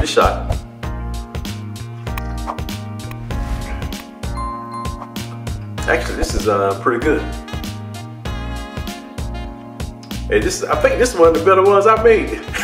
shot. Actually, this is pretty good. Hey, I think this is one of the better ones I made.